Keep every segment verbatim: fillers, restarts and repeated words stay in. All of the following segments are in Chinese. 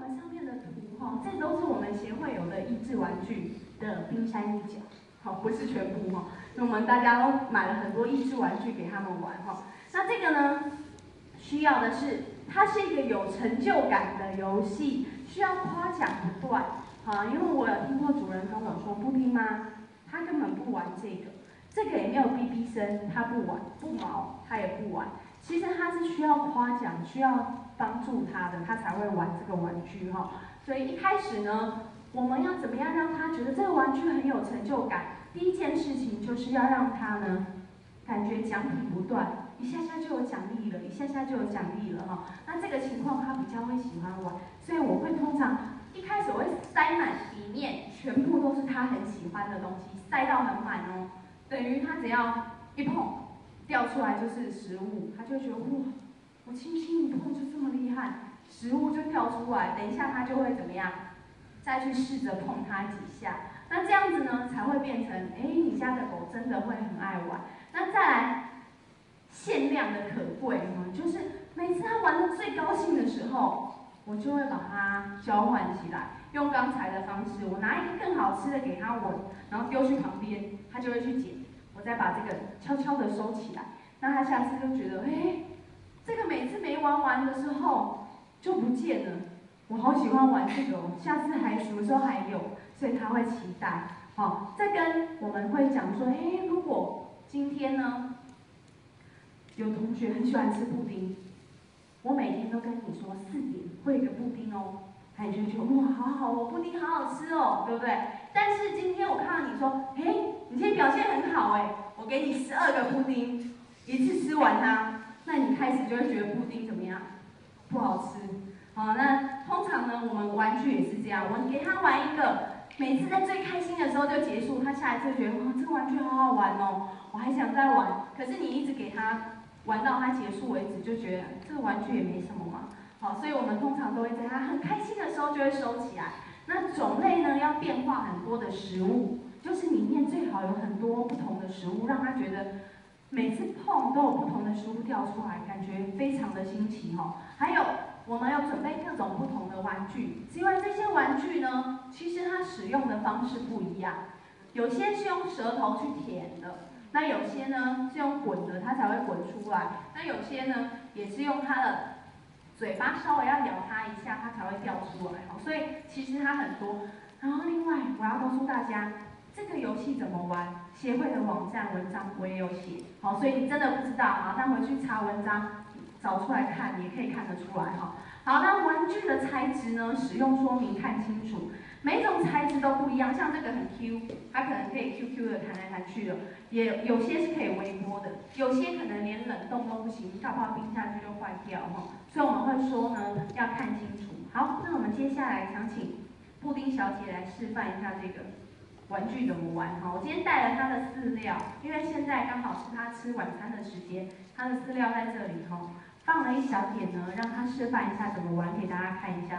们上面的图哈，这都是我们协会有的益智玩具的冰山一角，好，不是全部哈。那我们大家都买了很多益智玩具给他们玩哈。那这个呢，需要的是，它是一个有成就感的游戏，需要夸奖不断。好，因为我有听过主人跟我说，布丁妈他根本不玩这个，这个也没有哔哔声，他不玩，不毛他也不玩。其实他是需要夸奖，需要帮助他的，他才会玩这个玩具哈。所以一开始呢，我们要怎么样让他觉得这个玩具很有成就感？第一件事情就是要让他呢，感觉奖品不断，一下下就有奖励了，一下下就有奖励了哈。那这个情况他比较会喜欢玩，所以我会通常一开始我会塞满里面全部都是他很喜欢的东西，塞到很满哦，等于他只要一碰。掉出来就是食物，他就觉得哇，我轻轻一碰就这么厉害，食物就掉出来。等一下他就会怎么样？再去试着碰它几下。那这样子呢，才会变成，哎，你家的狗真的会很爱玩。那再来，限量的可贵哈，就是每次它玩的最高兴的时候，我就会把它交换起来，用刚才的方式，我拿一个更好吃的给它闻，然后丢去旁边，它就会去捡。我再把这个悄悄的收起来，那他下次就觉得，哎，这个每次没玩完的时候就不见了，我好喜欢玩这个哦，下次还什么时候还有，所以他会期待。好，再跟我们会讲说，哎，如果今天呢，有同学很喜欢吃布丁，我每天都跟你说四点会有一个布丁哦，他就会觉得哇，好好哦，布丁好好吃哦，对不对？但是今天我看到你说，哎，你今天表现很好哎，我给你十二个布丁，一次吃完它，那你开始就会觉得布丁怎么样？不好吃。好，那通常呢，我们玩具也是这样，我们给他玩一个，每次在最开心的时候就结束，他下一次就觉得哇，这个玩具好好玩哦，我还想再玩。可是你一直给他玩到它结束为止，就觉得这个玩具也没什么嘛。好，所以我们通常都会在他很开心的时候就会收起来。那种类呢，要变化很多的食物，就是里面最好有很多不同的食物，让他觉得每次碰都有不同的食物掉出来，感觉非常的新奇哈。还有，我们要准备各种不同的玩具，是因为这些玩具呢，其实它使用的方式不一样，有些是用舌头去舔的，那有些呢是用滚的，它才会滚出来，那有些呢也是用它的嘴巴稍微要咬它一下，它才会掉出来哈。所以其实它很多。然后另外我要告诉大家，这个游戏怎么玩，协会的网站文章我也有写，好，所以你真的不知道，好，那回去查文章找出来看，也可以看得出来哈。好，那玩具的材质呢，使用说明看清楚，每种材质都不一样，像这个很 Q， 它可能可以 Q Q 的弹来弹去的，也有些是可以微波的，有些可能连冷冻都不行，搞不好冰下去就坏掉哈。所以我们会说呢，要看清楚。好，那我们接下来想请布丁小姐来示范一下这个玩具怎么玩哈。我今天带了她的饲料，因为现在刚好是她吃晚餐的时间，她的饲料在这里哈，放了一小点呢，让她示范一下怎么玩，给大家看一下。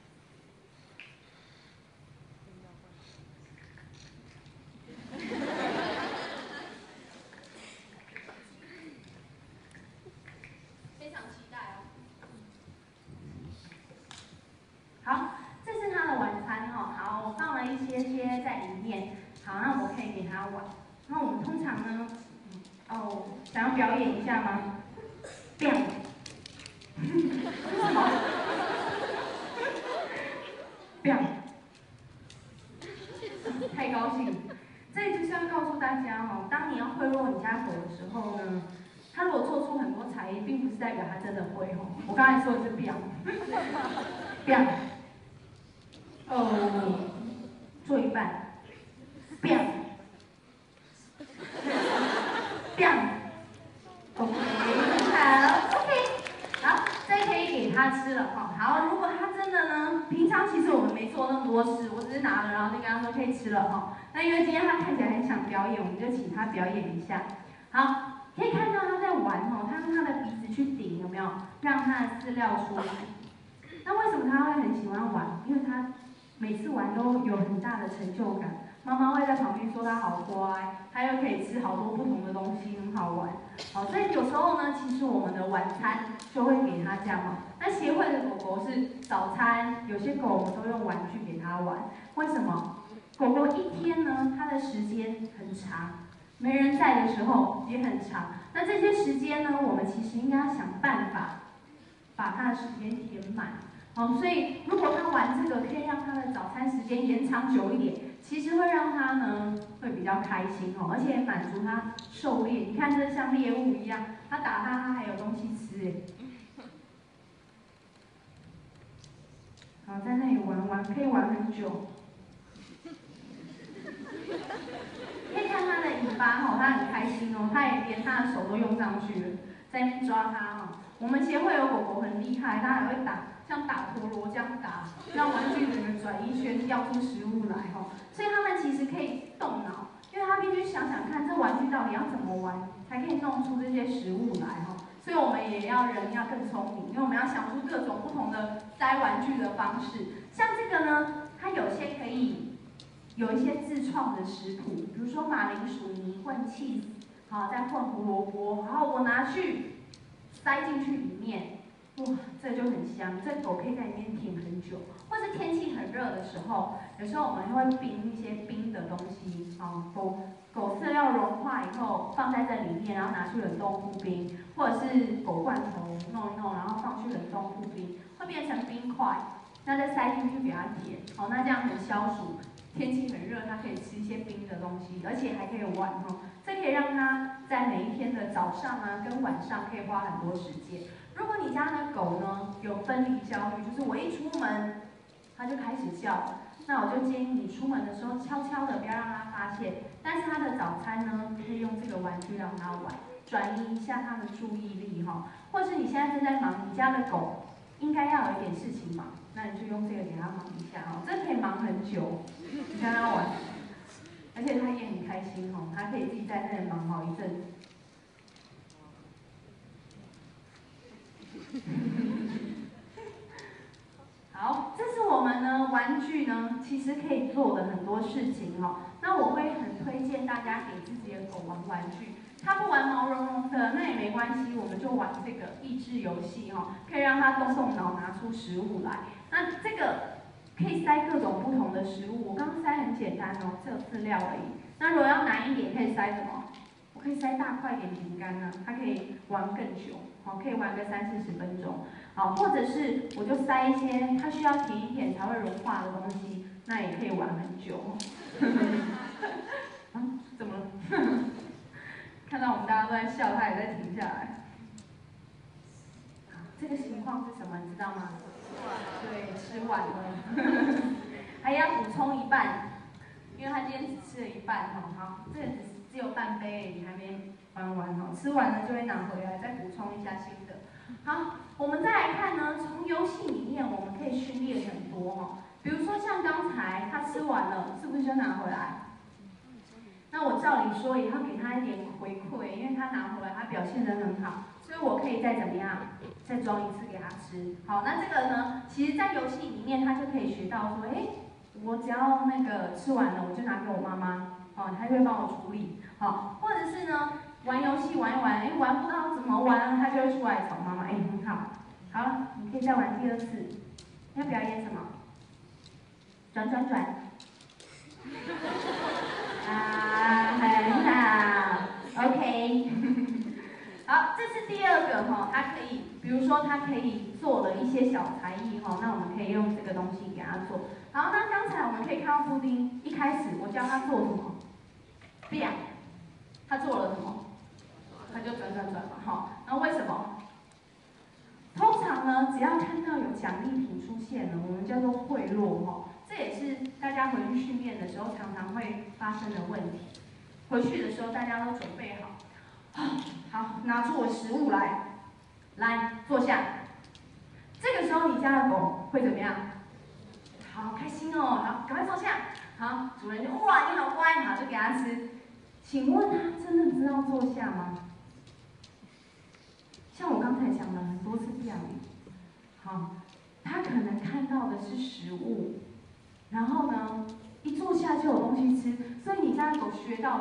非常期待哦。好，这是她的晚餐哈。好，我放了一些些在里面。好，那我可以给她玩。那我们通常呢，哦，想要表演一下吗？这样。好。这样。太高兴了。这就是要告诉大家哦，当你要贿赂你家狗的时候呢，它如果做出很多才艺，并不是代表它真的会哦。我刚才说的是表。表。哦，做一半。表。表。OK， 好 ，OK， 好，这可以给它吃了哈。好，如果它真的呢，平常其实我们没做那么多事，我只是拿了，然后就跟他说可以吃了哈。那因为今天他看起来很想表演，我们就请他表演一下。好，可以看到他在玩哦，他用他的鼻子去顶，有没有？让他的饲料出来。那为什么他会很喜欢玩？因为他每次玩都有很大的成就感。妈妈会在旁边说他好乖，他又可以吃好多不同的东西，很好玩。好，所以有时候呢，其实我们的晚餐就会给他这样哦。 那协会的狗狗是早餐，有些狗我们都用玩具给它玩。为什么？狗狗一天呢，它的时间很长，没人在的时候也很长。那这些时间呢，我们其实应该要想办法把它的时间填满。哦，所以如果它玩这个，可以让它的早餐时间延长久一点，其实会让它呢会比较开心哦，而且满足它狩猎。你看，这像猎物一样，它打它，它还有东西吃哎。好，在那里玩玩，可以玩很久。可以看它的尾巴哈，它很开心哦，它也连它的手都用上去了，在那边抓它哈。我们协会有狗狗很厉害，它还会打。像打陀螺这样打，让玩具整个转一圈，掉出食物来哈。所以他们其实可以动脑，因为他必须想想看，这玩具到底要怎么玩，才可以弄出这些食物来哈。所以我们也要人要更聪明，因为我们要想出各种不同的塞玩具的方式。像这个呢，它有些可以有一些自创的食谱，比如说马铃薯泥混cheese，好，再混胡萝卜，然后我拿去塞进去里面。哇，这就很香，这狗可以在里面挺很久。或是天气很热的时候，有时候我们会冰一些冰的东西，啊，狗狗饲料融化以后放在这里面，然后拿去冷冻库冰，或者是狗罐头弄一弄，然后放去冷冻库冰，会变成冰块，那再塞进去给它填，好，那这样很消暑。天气很热，它可以吃一些冰的东西，而且还可以玩哦。这可以让它在每一天的早上啊跟晚上可以花很多时间。如果你家的狗呢有分离焦虑，就是我一出门它就开始叫，那我就建议你出门的时候悄悄的，不要让它发现。但是它的早餐呢，可以用这个玩具让它玩，转移一下它的注意力哈。或是你现在正在忙，你家的狗应该要有一点事情忙，那你就用这个给它忙一下哈，这可以忙很久，你跟它玩，而且它也很开心哈，它可以自己在那里忙好一阵子。好，这是我们呢玩具呢，其实可以做的很多事情哈。那我会很推荐大家给自己的狗玩玩具，它不玩毛茸茸的那也没关系，我们就玩这个益智游戏哈，可以让它动动脑，拿出食物来。那这个可以塞各种不同的食物，我刚刚塞很简单哦，只有饲料而已。那如果要难一点，可以塞什么？我可以塞大块点饼干呢，它可以玩更久，好，可以玩个三四十分钟。好，或者是我就塞一些它需要甜一点才会融化的东西，那也可以玩很久。啊，怎么了？看到我们大家都在笑，它也在停下来。好，这个情况是什么？你知道吗？对，吃完了，还要补充一半，因为他今天只吃了一半哈。好，这个只只有半杯，你还没玩完哈。吃完了就会拿回来，再补充一下新的。好，我们再来看呢，从游戏里面我们可以训练很多哈。比如说像刚才他吃完了，是不是就拿回来？那我照理说也要给他一点回馈，因为他拿回来，他表现得很好，所以我可以再怎么样，再装一次给他吃。好，那这个呢，其实在游戏里面他就可以学到说，哎，我只要那个吃完了，我就拿给我妈妈，哦，她就会帮我处理。好，或者是呢，玩游戏玩一玩，哎，玩不到怎么玩，他就会出来找妈妈，哎，很好，好了，你可以再玩第二次。要表演什么？转转转。啊，很好 ，OK 。好，这是第二个哈，它可以，比如说它可以做的一些小才艺哈，那我们可以用这个东西给它做。好，那刚才我们可以看到布丁一开始我教他做什么，对呀，他做了什么？他就转转转嘛，哈。那为什么？通常呢，只要看到有奖励品出现了，我们叫做贿赂哈。这也是大家回去训练的时候常常会发生的问题。回去的时候大家都准备好，好，拿出我食物来，来坐下。这个时候你家的狗会怎么样？好开心哦，好，赶快坐下。好，主人就哇，你好乖，好，就给它吃。请问他真的知道坐下吗？像我刚才讲了很多次标语，好，他可能看到的是食物。然后呢，一坐下就有东西吃，所以你家的狗学到的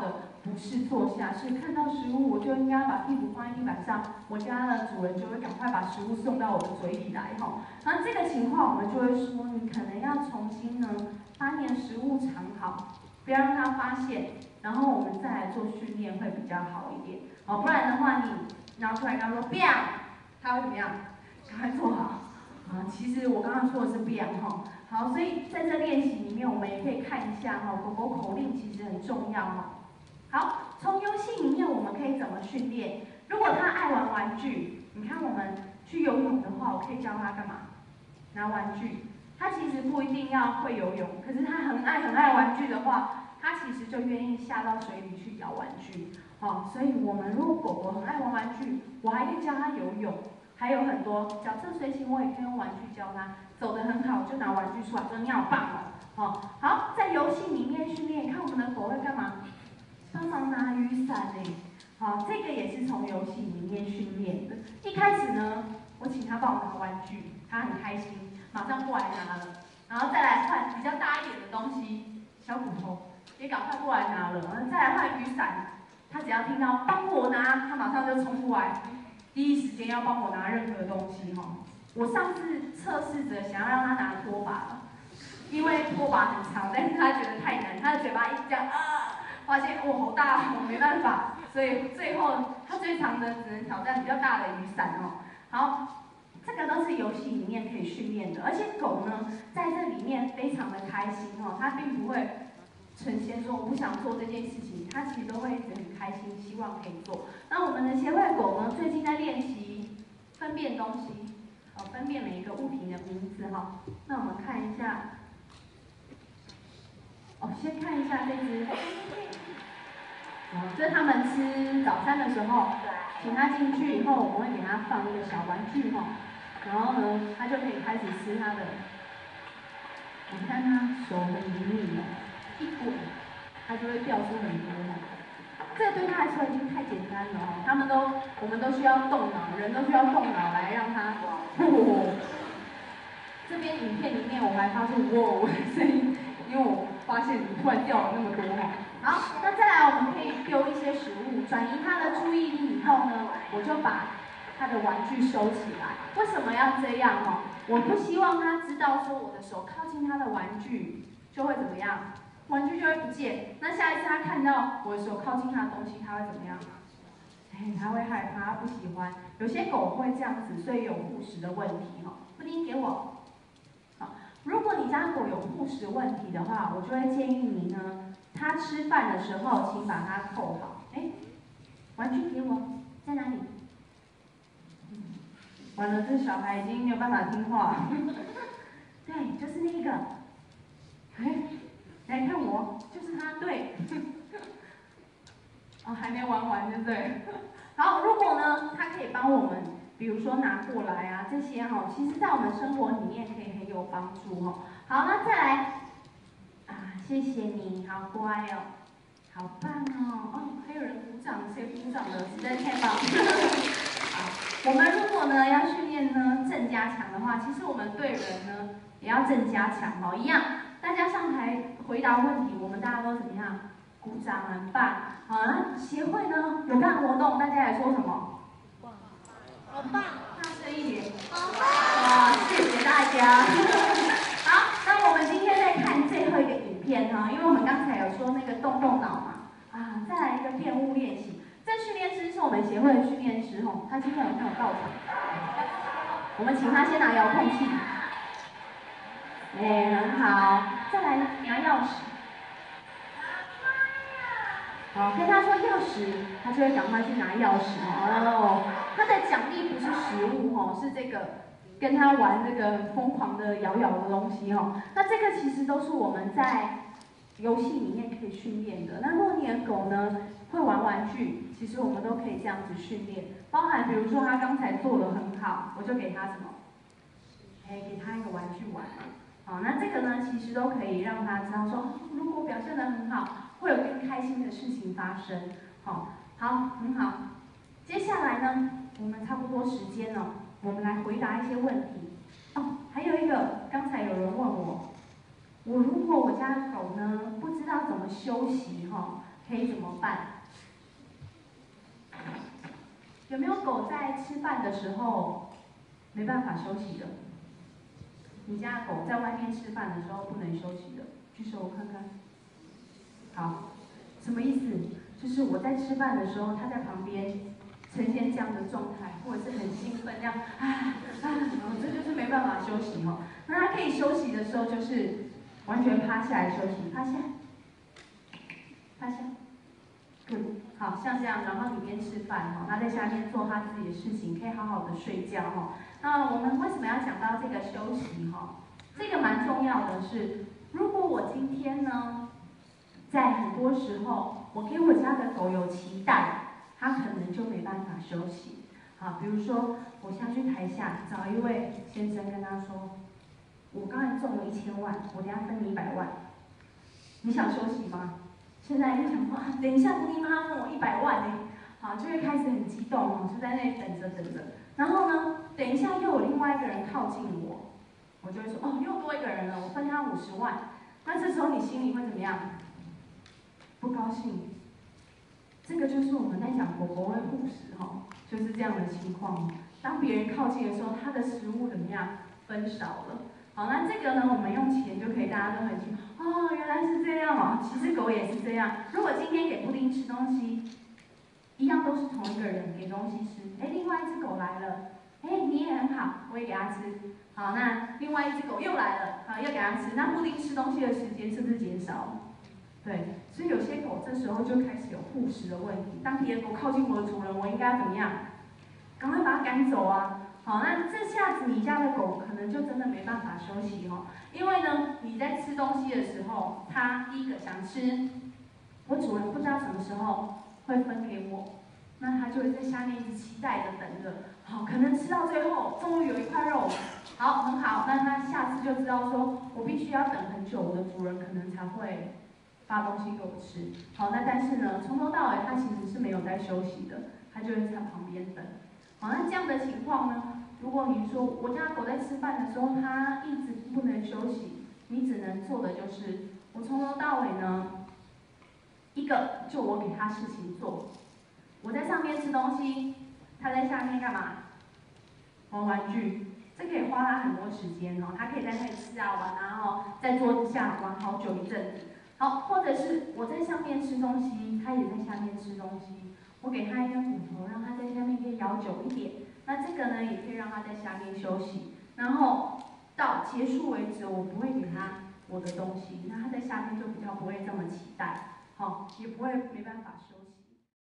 不是坐下，是看到食物我就应该把屁股放在地板上，我家的主人就会赶快把食物送到我的嘴里来哈。然后这个情况我们就会说，你可能要重新呢把你的食物藏好，不要让他发现，然后我们再来做训练会比较好一点哦。不然的话你拿出来跟他说不要，他会怎么样？赶快做好啊！其实我刚刚说的是不要哈。好，所以在这练习里面，我们也可以看一下哈，狗狗口令其实很重要哈。好，从游戏里面我们可以怎么训练？如果他爱玩玩具，你看我们去游泳的话，我可以教他干嘛？拿玩具。他其实不一定要会游泳，可是他很爱很爱玩具的话，他其实就愿意下到水里去咬玩具。好，所以我们如果狗狗很爱玩玩具，我还可以教他游泳，还有很多角色随行，我也可以用玩具教他。走得很好，就拿玩具出来说你好棒哦。好，好，在游戏里面训练，看我们的狗会干嘛？帮忙拿雨伞呢。好，这个也是从游戏里面训练的。一开始呢，我请他帮我拿玩具，他很开心，马上过来拿了。然后再来换比较大一点的东西，小骨头也赶快过来拿了。然后再来换雨伞，他只要听到帮我拿，他马上就冲过来，第一时间要帮我拿任何东西哈。我上次测试着想要让他拿拖把了，因为拖把很长，但是他觉得太难，他的嘴巴一直这样啊，发现哦好大，我没办法，所以最后他最长的只能挑战比较大的雨伞哦。好，这个都是游戏里面可以训练的，而且狗呢在这里面非常的开心哦，它并不会呈现说我不想做这件事情，它其实都会一直很开心，希望可以做。那我们的协会狗呢，最近在练习分辨东西。哦，分辨每一个物品的名字哈。那我们看一下，哦，先看一下这只，哦，这是他们吃早餐的时候，请他进去以后，我们会给他放一个小玩具哈，然后呢，他就可以开始吃他的。你看他手很灵敏哦，一滚，他就会掉出很多哈。这个对他来说已经太简单了哦，他们都，我们都需要动脑，人都需要动脑来让他。哦，这边影片里面我还发出哇的声音，因为我发现你突然掉了那么多哈。好，那再来我们可以丢一些食物，转移他的注意力以后呢，我就把他的玩具收起来。为什么要这样哦？我不希望他知道说我的手靠近他的玩具就会怎么样。玩具就会不见，那下一次他看到我的手靠近他的东西，他会怎么样？哎，他会害怕，他不喜欢。有些狗会这样子，所以有护食的问题哈。布丁给我。好，如果你家狗有护食问题的话，我就会建议你呢，它吃饭的时候，请把它扣好。哎，玩具给我，在哪里？嗯，完了，这小孩已经没有办法听话。对，就是那个。哎。来看我，就是他，对。哦，还没玩完，对不对？好，如果呢，他可以帮我们，比如说拿过来啊，这些哈、哦，其实在我们生活里面可以很有帮助哦。好，那再来，啊，谢谢你，好乖哦，好棒哦，哦，还有人鼓掌，谁鼓掌的？实在太棒了。好，我们如果呢要训练呢正加强的话，其实我们对人呢也要正加强哦，一样。大家上台回答问题，我们大家都怎么样？鼓掌，很棒。好，那协会呢有办活动，大家来说什么？好棒！大声一点。好棒！哇，谢谢大家。好，那我们今天再看最后一个影片哈，因为我们刚才有说那个动动脑嘛，啊，再来一个辩误练习。这训练师是我们协会的训练师吼，他今天有没有到场？我们请他先拿遥控器。哎，很好，再来拿钥匙。好，跟他说钥匙，他就会赶快去拿钥匙哦。他的奖励不是食物哦，是这个跟他玩这个疯狂的摇摇的东西哦。那这个其实都是我们在游戏里面可以训练的。那如果你的狗呢会玩玩具，其实我们都可以这样子训练，包含比如说他刚才做的很好，我就给他什么？哎，给他一个玩具玩。好，那这个呢，其实都可以让他知道说，如果表现得很好，会有更开心的事情发生。好，好，很好。接下来呢，我们差不多时间了，我们来回答一些问题。哦，还有一个，刚才有人问我，我如果我家的狗呢不知道怎么休息哈，可以怎么办？ 有没有狗在吃饭的时候没办法休息的？你家的狗在外面吃饭的时候不能休息的，举手我看看。好，什么意思？就是我在吃饭的时候，它在旁边呈现这样的状态，或者是很兴奋那样，啊啊，这就是没办法休息哦。那它可以休息的时候，就是完全趴下来休息，趴下，趴下。good， 好像这样，然后里面吃饭哈，他在下面做他自己的事情，可以好好的睡觉哈。那我们为什么要讲到这个休息哈？这个蛮重要的是，如果我今天呢，在很多时候我给我家的狗有期待，它可能就没办法休息。好，比如说我下去台下找一位先生跟他说，我刚才中了一千万，我等下分你一百万，你想休息吗？现在就想说，啊，等一下，你妈问我一百万呢，好，就会开始很激动哦，就在那里等着等着。然后呢，等一下又有另外一个人靠近我，我就会说，哦，又多一个人了，我分他五十万。那这时候你心里会怎么样？不高兴。这个就是我们在讲狗狗会护食哈，就是这样的情况。当别人靠近的时候，它的食物怎么样？分少了。好，那这个呢，我们用钱就可以，大家都很清楚。哦，原来是这样哦。其实狗也是这样。如果今天给布丁吃东西，一样都是同一个人给东西吃。哎，另外一只狗来了，哎，你也很好，我也给它吃。好，那另外一只狗又来了，好，又给它吃。那布丁吃东西的时间是不是减少了？对，所以有些狗这时候就开始有护食的问题。当别的狗靠近我的主人，我应该怎么样？赶快把它赶走啊！好，那这下子你家的狗可能就真的没办法休息哦，因为呢，你在吃东西的时候，它第一个想吃，我主人不知道什么时候会分给我，那它就会在下面一直期待的等着。好，可能吃到最后，终于有一块肉，好，很好，那它下次就知道说，我必须要等很久，我的主人可能才会发东西给我吃。好，那但是呢，从头到尾它其实是没有在休息的，它就会在旁边等。好，那这样的情况呢？如果你说我家狗在吃饭的时候，它一直不能休息，你只能做的就是，我从头到尾呢，一个就我给它事情做，我在上面吃东西，它在下面干嘛？玩玩具，这可以花它很多时间哦，它可以在那里吃啊玩啊，然后在桌子下玩好久一阵子。好，或者是我在上面吃东西，它也在下面吃东西，我给它一根骨头，让它在下面可以咬久一点。那这个呢，也可以让它在下面休息，然后到结束为止，我不会给它我的东西，那它在下面就比较不会这么期待，好，也不会没办法休息。